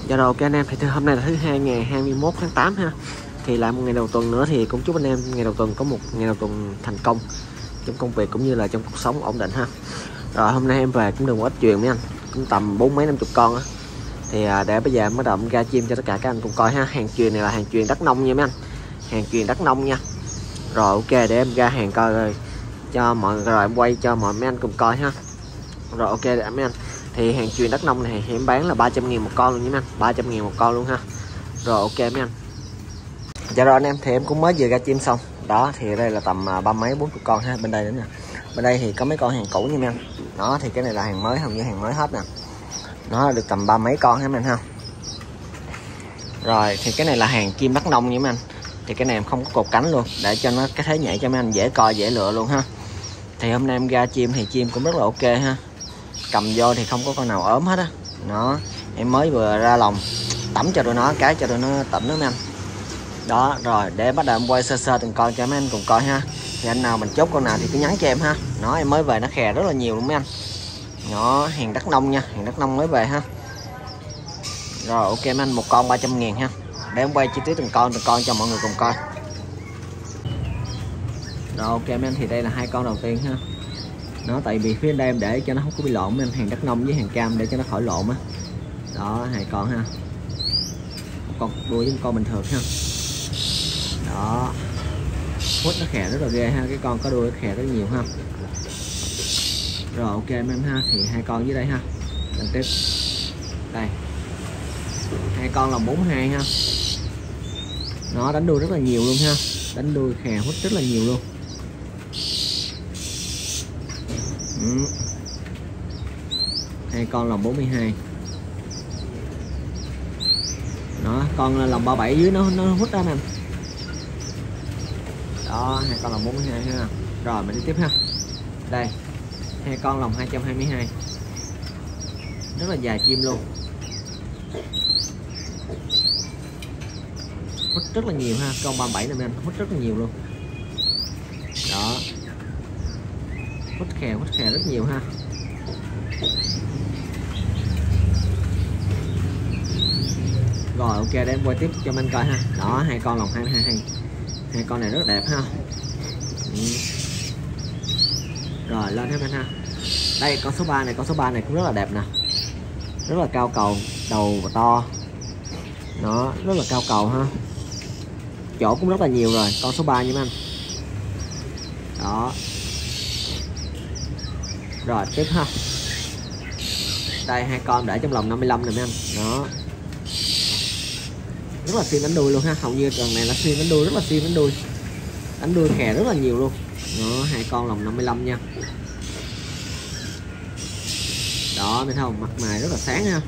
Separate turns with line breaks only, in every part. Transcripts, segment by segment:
Dạ rồi ok anh em, thì hôm nay là thứ hai ngày 21 tháng 8 ha. Thì lại một ngày đầu tuần nữa, thì cũng chúc anh em ngày đầu tuần có một ngày đầu tuần thành công trong công việc cũng như là trong cuộc sống ổn định ha. Rồi hôm nay em về cũng được một ít chuyện mấy anh, cũng tầm 40-50 con á. Thì để bây giờ em bắt đầu ra chim cho tất cả các anh cùng coi ha. Hàng chuyền này là hàng chuyền Đắk Nông nha mấy anh, hàng chuyền Đắk Nông nha. Rồi ok, để em ra hàng coi rồi cho mọi người, rồi em quay cho mọi mấy anh cùng coi ha. Rồi ok để mấy anh, thì hàng chuyền Đắk Nông này thì em bán là 300.000 một con luôn nha mấy anh, 300.000 một con luôn ha. Rồi ok mấy anh. Dạ rồi anh em, thì em cũng mới vừa ra chim xong đó, thì đây là tầm ba mấy 40 con ha. Bên đây nữa nè, bên đây thì có mấy con hàng cũ nha mấy anh. Đó thì cái này là hàng mới, hầu như hàng mới hết nè. Nó được tầm ba mấy con ha mấy anh ha. Rồi thì cái này là hàng chim Đắk Nông nha mấy anh. Thì cái này em không có cột cánh luôn, để cho nó cái thế nhảy cho mấy anh dễ coi dễ lựa luôn ha. Thì hôm nay em ra chim thì chim cũng rất là ok ha, cầm vô thì không có con nào ốm hết á. Nó em mới vừa ra lồng tắm cho tụi nó cái, cho tụi nó tỉnh đó mấy anh. Đó rồi để bắt đầu em quay sơ sơ từng con cho mấy anh cùng coi ha. Thì anh nào mình chốt con nào thì cứ nhắn cho em ha. Nó em mới về nó khè rất là nhiều luôn mấy anh. Nó hàng Đắk Nông nha, hàng Đắk Nông mới về ha. Rồi ok mấy anh, một con 300.000 ha. Để em quay chi tiết từng con cho mọi người cùng coi. Rồi ok mấy anh, thì đây là hai con đầu tiên ha. Nó tại vì phía đây em để cho nó không có bị lộn mấy anh, hàng Đắk Nông với hàng cam để cho nó khỏi lộn á. Đó hai con ha, một con đuôi với một con bình thường ha. Đó hút nó khè rất là ghê ha, cái con có đuôi khè rất nhiều ha. Rồi ok mấy anh ha, thì hai con dưới đây ha. Lần tiếp đây, hai con là 42 ha. Nó đánh đuôi rất là nhiều luôn ha, đánh đuôi khè hút rất là nhiều luôn. Hai con lòng 42. Đó con lòng 37 dưới nó hút ra nè. Đó hai con lòng 42 ha. Rồi mình đi tiếp ha. Đây hai con lòng 222, rất là dài chim luôn, hút rất là nhiều ha. Con 37 này anh, hút rất là nhiều luôn. Đó hút khè rất nhiều ha. Rồi ok, để em quay tiếp cho anh coi ha. Đó hai con lòng 222, hai con này rất đẹp ha. Rồi lên hết anh ha. Đây con số 3 này, con số 3 này cũng rất là đẹp nè, rất là cao cầu, đầu và to. Nó rất là cao cầu ha, chỗ cũng rất là nhiều rồi. Con số 3 nha anh. Đó rồi tiếp ha. Đây hai con để trong lòng 55 này mấy anh. Đó rất là xuyên đánh đuôi luôn ha, hầu như tuần này là xuyên đánh đuôi, rất là xuyên đánh đuôi khè rất là nhiều luôn. Đó hai con lòng 55 nha. Đó thấy không, mặt mày rất là sáng ha.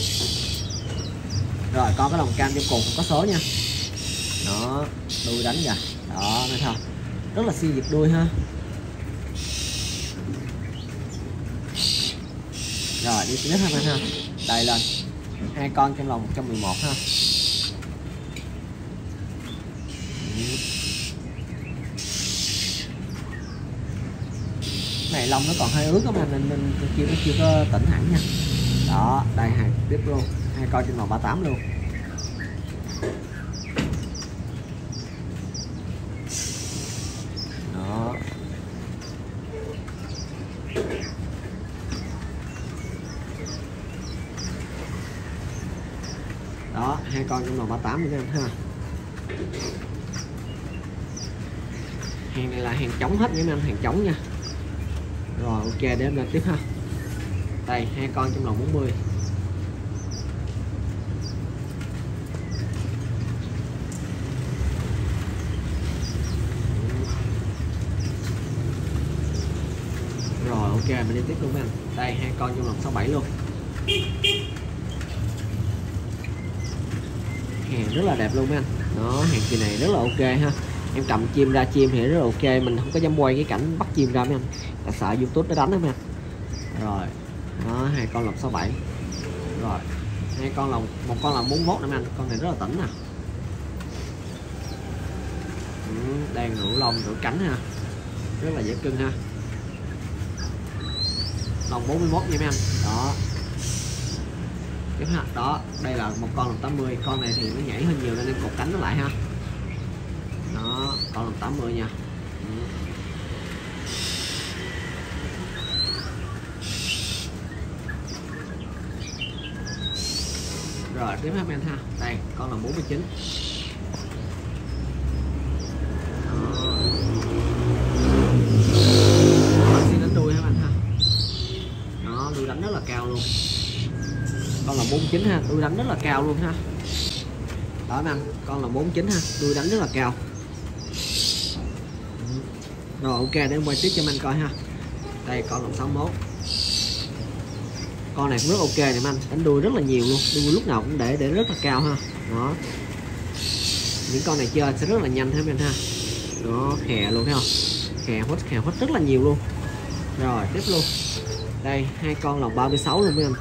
Rồi con cái lòng cam trong cùng có số nha. Đó đuôi đánh kìa. Đó thấy không, rất là xuyên giật đuôi ha. Rồi đi tiếp ha anh ha. Đây lên hai con trong lòng 111 ha. Này lông nó còn hơi ướt các bạn, nên chưa có tỉnh hẳn nha. Đó đây hàng tiếp luôn, hai con trên màu 38 luôn. Đó đó hai con trong màu 38 nữa em ha. Hàng này là hàng trống hết nha anh, hàng trống nha. Rồi ok, để em lên tiếp ha. Đây hai con trong lòng 40. Rồi ok, mình đi tiếp luôn anh. Đây hai con trong lòng 67 luôn. Hàng rất là đẹp luôn mấy anh. Đó hàng kỳ này rất là ok ha. Em cầm chim ra chim thì rất là ok, mình không có dám quay cái cảnh bắt chim ra mấy anh, là sợ YouTube nó đánh đó mấy anh. Rồi đó hai con lòng 67. Rồi hai con lòng, một con lòng 41 nữa mấy anh, con này rất là tỉnh nè. Đang rủ lông rủ cánh ha, rất là dễ cưng ha. Lòng 41 nha mấy anh. Đó tiếp ha. Đó, đây là một con lòng 80, con này thì nó nhảy hơn nhiều nên em cột cánh nó lại ha. Đó, con lòng 80 nha. Rồi tiếp ha men ha. Đây, con là 49. Xin đánh đuôi ha anh ha. Đó, đuôi đánh rất là cao luôn. Con là 49 ha, đuôi đánh rất là cao luôn ha. Đó anh, con là 49 ha, đuôi đánh rất là cao. Rồi ok, để em quay tiếp cho anh coi ha. Đây con là 61. Con này cũng rất ok nè anh, đánh đuôi rất là nhiều luôn, đuôi lúc nào cũng để rất là cao ha. Đó, những con này chơi sẽ rất là nhanh thêm anh ha. Đó, khè luôn thấy không, khè hết rất là nhiều luôn. Rồi tiếp luôn, đây hai con lòng 36 luôn mấy anh.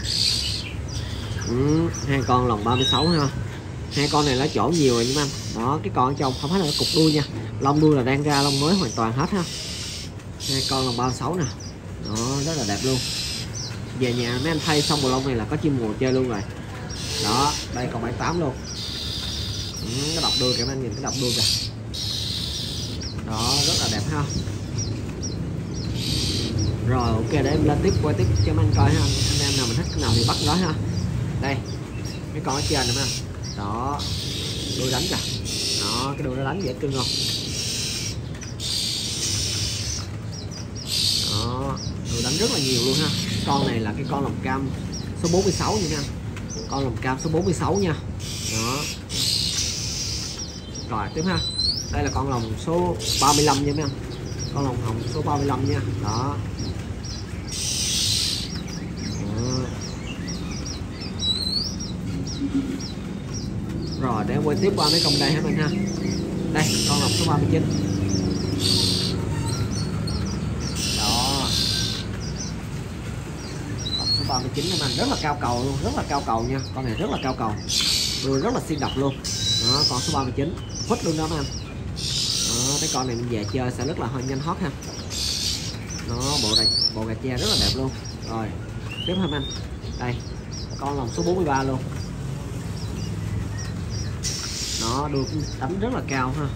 Hai con lòng 36 ha. Hai con này lá chỗ nhiều rồi nha anh. Đó, cái con ở trong không phải là cục đuôi nha, lông đuôi là đang ra lông mới hoàn toàn hết ha. Hai con lòng 36 nè. Đó, rất là đẹp luôn. Về nhà mấy anh thay xong bộ lông này là có chim mùa chơi luôn rồi. Đó, đây còn 78 luôn. Cái đọc đuôi kìa mấy anh, nhìn cái đọc đuôi kìa. Đó, rất là đẹp ha. Rồi ok, để em lên tiếp quay tiếp cho mấy anh coi ha. Anh em nào mình thích cái nào thì bắt đó ha. Đây, cái con ở trên này mấy anh. Đó, đuôi đánh kìa. Đó, cái đuôi nó đánh dễ cưng không. Đó, đuôi đánh rất là nhiều luôn ha. Con này là cái con lồng cam số 46 nha anh. Con lồng cam số 46 nha. Đó. Rồi tiếp ha. Đây là con lồng số 35 nha mấy anh. Con lồng hồng số 35 nha. Đó. Rồi để quay tiếp qua mấy con đây hả anh ha. Đây con lồng số 39. Đó, lồng số 39 em anh, rất là cao cầu luôn, rất là cao cầu nha. Con này rất là cao cầu, đuôi rất là xinh độc luôn. Đó, con số 39 hút luôn đó mấy anh. Đó, cái con này mình về chơi sẽ rất là hơi nhanh hót ha. Nó bộ gà tre rất là đẹp luôn. Rồi tiếp hả anh. Đây con lồng số 43 luôn. Nó đuôi đánh rất là cao ha.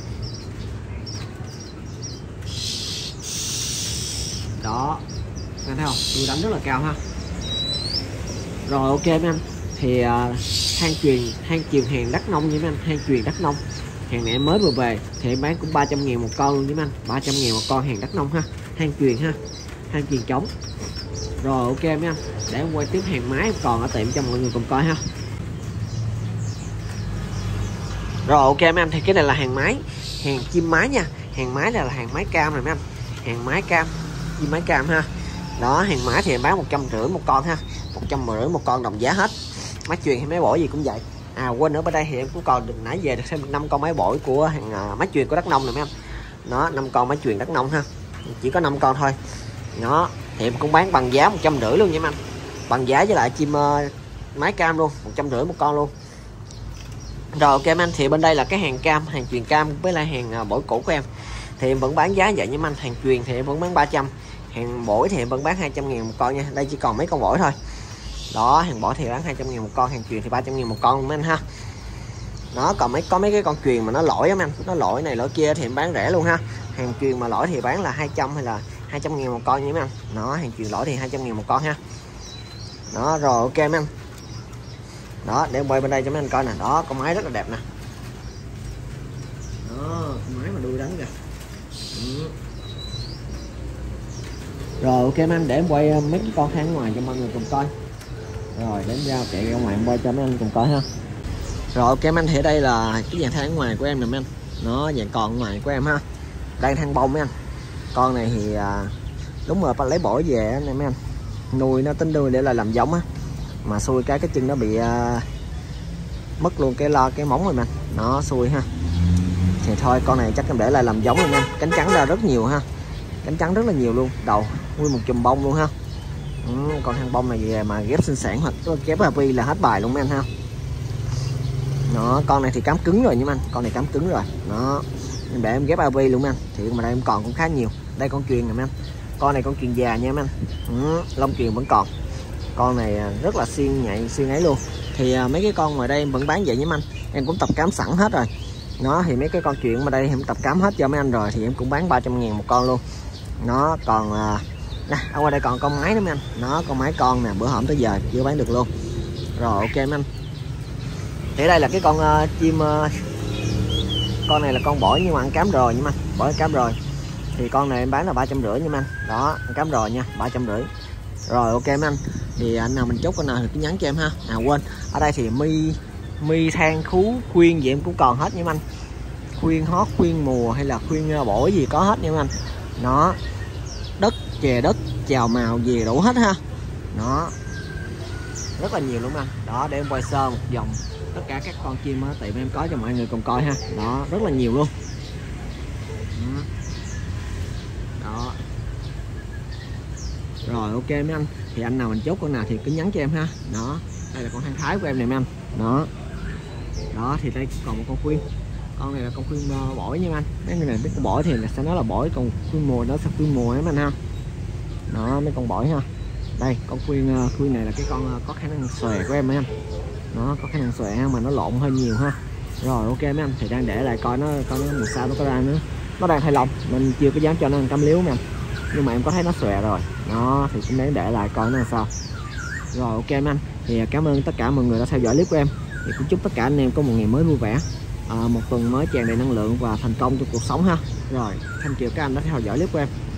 Đó, nghe thấy không, đuôi đánh rất là cao ha. Rồi ok mấy anh, thì hang truyền hàng Đắk Nông nha mấy anh, hang truyền Đắk Nông. Hàng này em mới vừa về thì em bán cũng 300.000 một con luôn với anh, 300.000 một con hàng Đắk Nông ha, hang truyền ha, hang truyền trống. Rồi ok mấy anh, để em quay tiếp hàng máy còn ở tiệm cho mọi người cùng coi ha. Rồi ok mấy anh, thì cái này là hàng máy, hàng chim mái nha. Hàng máy này là hàng máy cam này mấy anh, hàng máy cam, chim mái cam ha. Đó, hàng máy thì em bán 150 một con ha, 150 một con đồng giá hết. Máy truyền hay máy bổi gì cũng vậy. À quên nữa, bên đây thì em cũng còn nãy về được thêm 5 con máy bổi của hàng máy truyền của Đắk Nông này mấy anh. Đó, 5 con máy truyền Đắk Nông ha, chỉ có 5 con thôi. Đó, thì em cũng bán bằng giá 150 luôn nha mấy anh, bằng giá với lại chim máy cam luôn, 150 một con luôn. Rồi ok anh, thì bên đây là cái hàng cam, hàng truyền cam với lại hàng bổi cũ của em thì em vẫn bán giá vậy nha anh. Hàng truyền thì em vẫn bán 300, hàng bổi thì em vẫn bán 200.000 một con nha. Đây chỉ còn mấy con bổi thôi. Đó, hàng bổi thì bán 200.000 một con, hàng truyền thì 300.000 một con mấy anh ha. Đó, còn có mấy cái con truyền mà nó lỗi á anh, nó lỗi này lỗi kia thì em bán rẻ luôn ha. Hàng truyền mà lỗi thì bán là 200 hay là 200.000 một con nha mấy anh. Đó, hàng truyền lỗi thì 200.000 một con ha. Đó, rồi ok mấy anh. Đó, để em quay bên đây cho mấy anh coi nè. Đó, con máy rất là đẹp nè. Đó, con máy mà đuôi đánh kìa. Rồi ok mấy anh, để em quay mấy cái con khác ngoài cho mọi người cùng coi. Rồi đến ra chạy ra ngoài em quay cho mấy anh cùng coi ha. Rồi ok mấy anh, thì ở đây là cái dàn thang ngoài của em nè mấy anh. Nó dàn còn ngoài của em ha. Đây thang bông mấy anh. Con này thì đúng rồi, lấy bổi về này mấy anh. Nuôi nó tính nuôi để là làm giống á. Mà xui cái chân nó bị mất luôn cái móng rồi mình, nó xui ha. Thì thôi con này chắc em để lại làm giống luôn nha. Cánh trắng ra rất nhiều ha, cánh trắng rất là nhiều luôn, đầu nguyên một chùm bông luôn ha. Con thang bông này về mà ghép sinh sản hoặc ghép happy là hết bài luôn mấy anh ha. Đó, con này thì cám cứng rồi nha anh, con này cám cứng rồi. Đó, để em ghép happy luôn mấy anh. Thì mà đây em còn cũng khá nhiều. Đây con truyền nè mấy anh, con này con truyền già nha mấy anh. Lông truyền vẫn còn. Con này rất là xuyên nhạy xuyên ấy luôn. Thì mấy cái con ngoài đây em vẫn bán vậy nhé anh, em cũng tập cám sẵn hết rồi. Nó thì mấy cái con chuyện mà đây em tập cám hết cho mấy anh rồi, thì em cũng bán 300.000 một con luôn. Nó còn nè, ở ngoài đây còn con mái nữa mấy anh. Nó con mái con nè, bữa hổm tới giờ chưa bán được luôn. Rồi ok mấy anh. Thì đây là cái con chim con này là con bổi nhưng mà ăn cám rồi nha anh, bổi cám rồi. Thì con này em bán là 350 nha anh. Đó, ăn cám rồi nha, 350. Rồi ok mấy anh. Thì anh nào mình chốt con nào thì cứ nhắn cho em ha. Quên, ở đây thì mi than khú khuyên gì em cũng còn hết nha anh. Khuyên hót, khuyên mùa hay là khuyên bổi gì có hết nha anh. Nó đất chè đất chào màu gì đủ hết ha. Nó rất là nhiều luôn anh. Đó, để em quay sơ một vòng tất cả các con chim á, tiệm em có cho mọi người cùng coi ha. Đó, rất là nhiều luôn. Đó. Rồi ok mấy anh. Thì anh nào mình chốt con nào thì cứ nhắn cho em ha. Đó, đây là con hang thái của em này mấy anh. Đó. Đó thì đây còn một con khuyên. Con này là con khuyên bổi nha anh. Mấy người này biết con bổi thì sẽ nói là bổi, còn khuyên mùa nó sẽ khuyên mùa em anh ha. Đó, mấy con bổi ha. Đây con khuyên này là cái con có khả năng xòe của em mấy anh. Nó có khả năng xòe mà nó lộn hơi nhiều ha. Rồi ok mấy anh, thì đang để lại coi nó mùa sau nó có ra nữa. Nó đang thay lông nên chưa có dám cho nó ăn cắm liếu mấy anh, nhưng mà em có thấy nó xòe rồi. Nó thì cũng đáng để lại coi nó làm sao. Rồi ok mấy anh, thì cảm ơn tất cả mọi người đã theo dõi clip của em. Thì cũng chúc tất cả anh em có một ngày mới vui vẻ, một tuần mới tràn đầy năng lượng và thành công trong cuộc sống ha. Rồi, thank you các anh đã theo dõi clip của em.